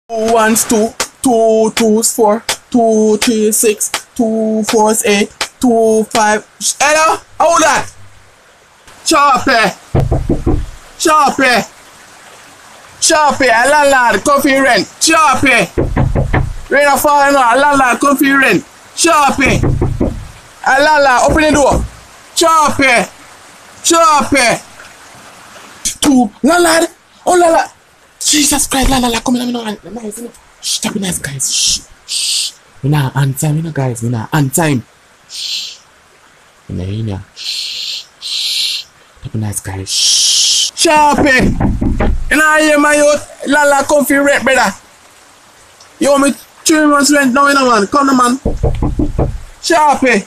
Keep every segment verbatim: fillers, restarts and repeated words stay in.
Two ones two, two twos four, two three six, two fours eight, two five. Hello, hold that. Choppy, choppy, choppy. A landlord come for rent. Choppy. Rain a fall now. A landlord come for rent. Choppy. A landlord open the door. Choppy, choppy. Two landlord. Oh landlord. Jesus Christ, la la la, come in, I'm not nice, shh, stop it nice, guys, shh, shh, we not on time, you know, guys, we not on time, shh, we not in here, shh, shh, stop it nice, guys, shh, Sharpie, you know, I hear my youth, la la, come for rent, brother, you want me three months rent now, you know, man, come on, man, Sharpie,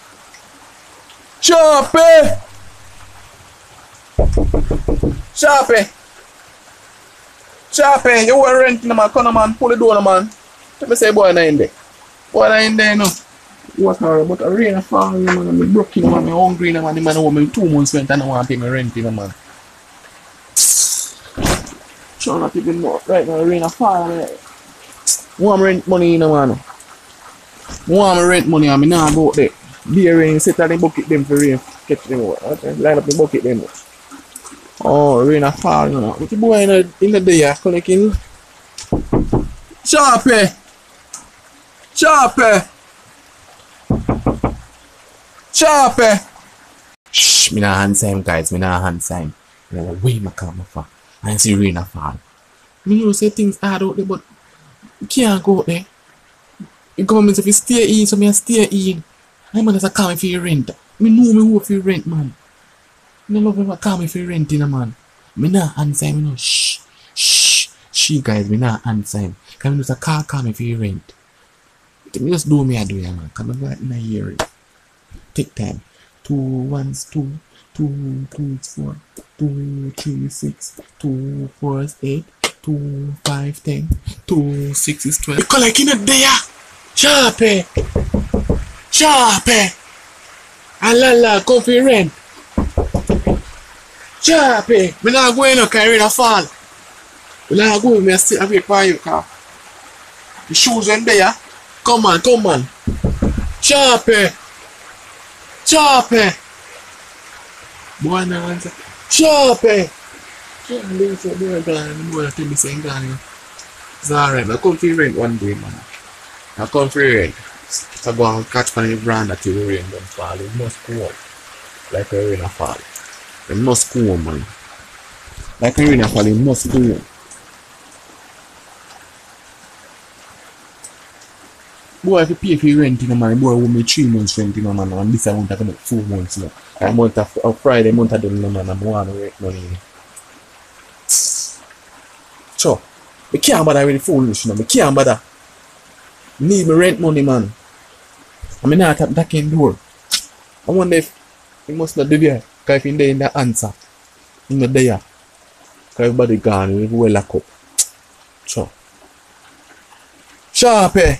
Sharpie, Sharpie. Sharpie, you want rent, no man, come on, man, pull the door, no man. Let me say, boy, not in there. Boy, not in there, no. What are but a rain of fall, man, I'm broken, man, I'm hungry, no man, the man want me two months rent and I want to pay me rent, no man. Sure not even know, right now, rain of fall, man. Want me rent money, no man. Want me rent money, I mean, nah, go out there. Be a rain, set on the bucket them for rain, catch them out, okay? Line up the bucket them. Oh, rain a fall, you know. What you boy in the, in the day, uh, collecting? Sharpie! Sharpie! Sharpie! Shh, me not hand sign, guys. Me not hand sign. Me not way my camera for. I see rain a fall. Me know say things hard out there, but you can't go out there. The government if you stay in, so me stay in. I'm gonna come if you rent. Me know me who if you rent, man. Me love me come if you rent, in, man. Me not answer him, me no shh, shh, she guys, me not answer him. Can me just a car come if you rent. Me just do me I do, yeah, man. Come on, right in a hearing. Take time. Two ones, two, two twos four, two three six, two fours eight, two five ten, two six is twelve. You call like in a day, Sharpie, Sharpie. Alala, come for rent. Sharpie, me not going to carry the fall. Me not going, me still away for you, car. The shoes in there. Come on, come on. Sharpie. Sharpie. Boy, no answer. Sharpie. Can't lose it, boy, gone. Boy, tell me saying gone. It's alright, I come for rent one day, man. I come for rent. So go and catch my brand that you rain don't fall. It must go up. Like a rain a fall. It must go, man. Like a rain a fall, it must go. Boy, if you pay for your rent, you know, man, boy, will me three months rent, you know, man, and this I want to come up four months, you know. A month of, of Friday, month of them, you know, man, I'm want to rent money. So, I can't bother with the foolish, you know, I can't bother. Need me rent money, man. I mean, not tap that in door. I wonder if he must not do there. Because if he's there in the answer, he's not there. Because everybody gone, we will lock up. So, Sharpie.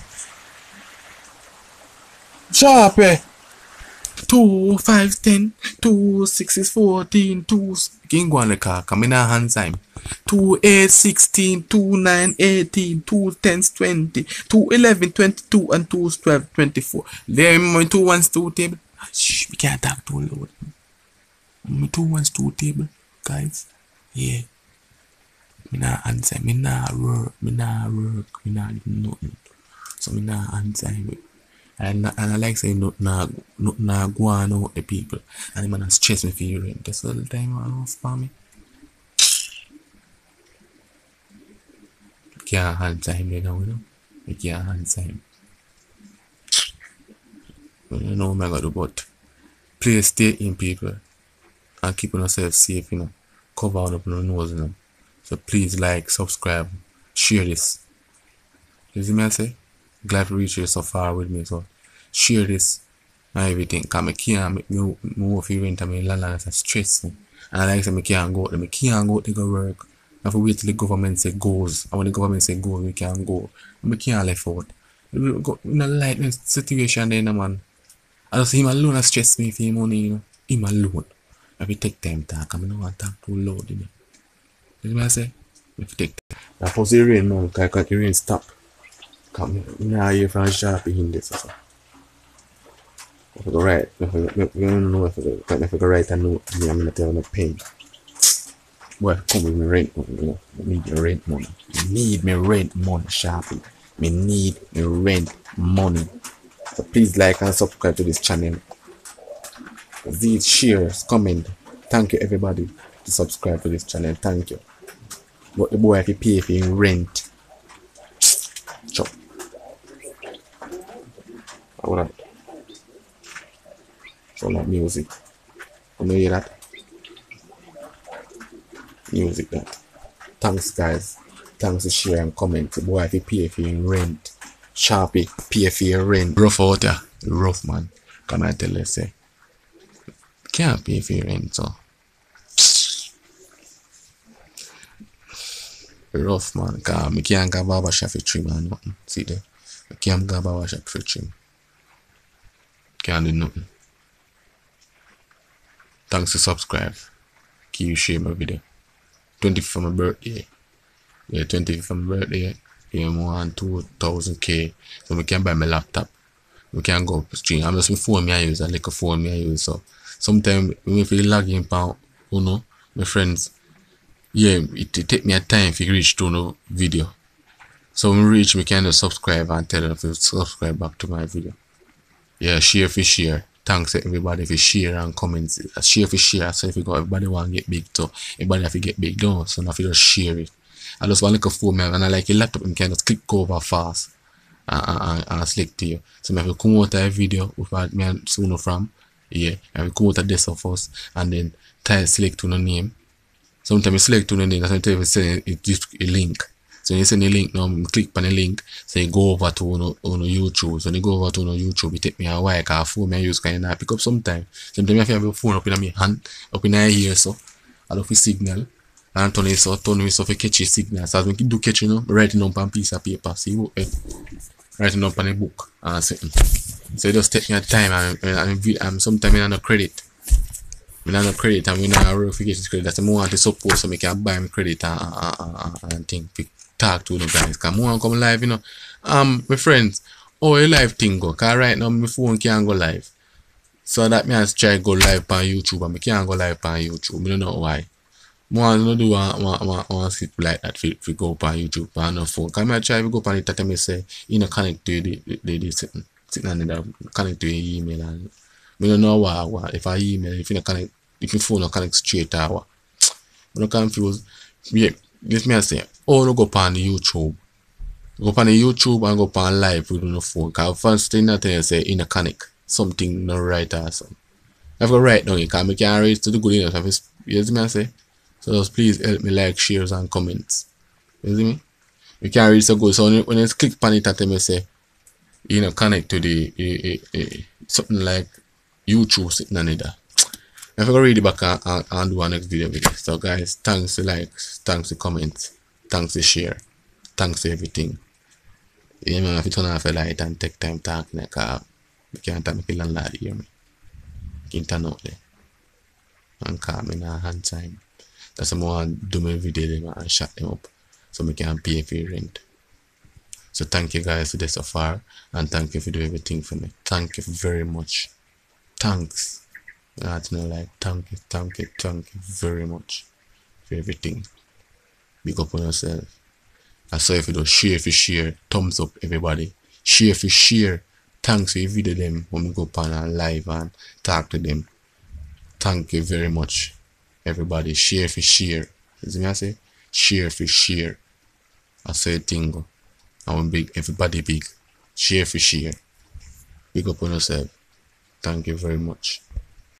Sharpie. Two, five, ten, two, six is fourteen, two, can go on the car, come in a hand time. Two, eight, sixteen, two, nine, eighteen, two, ten, twenty, two, eleven, twenty-two, and two, twelve, twenty-four. There, my two ones, two table. Shh, we can't talk too loud. My two ones, two table, guys. Yeah. Me not answer, me not work, me not work, me not do nothing. So me not answer me. And, and I like saying not na not na go on out the people. And the man stress me for your rent. That's all the time I don't for me. You can't answer him you know, you know. You can't answer him. You know what I gotta do, but please stay in people and keep yourself safe, you know. Cover up your nose, you know. So please like, subscribe, share this. You see me I say? Glad to reach you so far with me, so share this and everything. Cause I can't make me move for rent and my landlord is stressing. And I like say I can't go out there. I can't go out there to work. I have to wait till the government say goes. And when the government say go, we can't go. And I can't left out. We go in a light situation there, man. I just him alone has stressed me for him money, you know. Him alone. I will take time to talk. I don't want to talk too loud, you know. You know what I say? If you take that pussy rain now, because the rain stop. Come now here from Sharpie in this. So. If I go right, if I, if I don't know if I go, if I go right, I know I'm going to tell them the pain. Well, come with me rent money, you know. I need your rent money. You need me rent money, Sharpie. Me need me rent money. So please like and subscribe to this channel. These shares, comment. Thank you everybody to subscribe to this channel. Thank you. But the boy if you pay for him rent. Chop. Alright. So like music. You know hear that? Music that. Thanks guys. Thanks to share and comment. The boy if you pay for him rent. Sharpie pay for your rent. Rough out there. Rough man. Come and tell you say. Can't pay for your rent so. Rough man, cause I can't go barber shop for trim and nothing. See there? I can't go barber shop for trim. Can't do nothing. Thanks to subscribe. Keep you share my video. twenty-fifth for my birthday. Yeah, twenty-fifth for my birthday. Yeah, more than two thousand K. So we can buy my laptop. We can go stream. I'm just my phone me I use, I like a phone me I use. So sometimes when we feel lagging pound, you know, my friends. Yeah, it, it take me a time to reach to no video. So when we reach, we can just subscribe and tell them to subscribe back to my video. Yeah, share for share. Thanks to everybody for share and comments. Share for share. So if you got everybody want to get big too, everybody have to get big down. So now if you just share it. I just want like a phone man and I like a laptop and can just click over fast and, and, and select to you. So if you come out a video with me and soon from, yeah, and we come out a this of us and then type select to the name. Sometimes you select to the name, sometimes you send it just a link. So when you send a link now, you click on the link, so you go over to on, on YouTube. So when you go over to on YouTube, it take me a while because phone I use kind of pick up sometimes. Sometimes I have your phone up in my hand, up in my ear, so I love the signal. And turn it so turn it so for catch a signal. So as we do catch you know, writing up on a piece of paper. See what eh, writing up on a book and something. So it just take me a time and, and, and, and sometimes I have no credit. I have no credit and we not verification credit. That's the more I want to support so I can buy my credit and, and, and, and think talk to the guys. Cause more come live, you know. Um my friends, oh a live thing go. Cause right now my phone can't go live. So that means try go live on YouTube and I can't go live on YouTube. I don't know why. More no do one one one one sit like that if we go on YouTube on no phone. Cause I try to go on it that I say you know connect to the the the sitting sitting on the connect to your email and I don't know why, why if I email if you not connect if your phone not connect straight or what. I'm not confused. Yeah, this me I say, oh no go on the YouTube. Go on the YouTube and go on live with the phone. Cause first thing that I say in a connect something not right or something. I've got right now, you can make can raise to the good enough. You see me I say? So just please help me like, shares and comments. You see me? You can read so good. So when you, when you click on it, I say, you know, connect to the uh, uh, uh, something like YouTube sitting on it. I'm gonna read it back and, and, and do our next video with it. So guys, thanks to likes, thanks to comments, thanks to share, thanks to everything. You know, if you turn off a light and take time talking like uh, you can't make a landlord hear me. You can turn out there and call me in a hand time. That's why I want to do my video and shut them up so we can pay for your rent. So thank you guys for this so far and thank you for doing everything for me. Thank you very much. Thanks. That's not like thank you, thank you, thank you very much for everything. Big up on yourself. I saw if you do share if you share, thumbs up everybody. Share if you share. Thanks for your video them when we go on and live and talk to them. Thank you very much. Everybody share if you share. As I say, share if you share. I say thing. I want big everybody big. Share if you share. Big up on yourself. Thank you very much.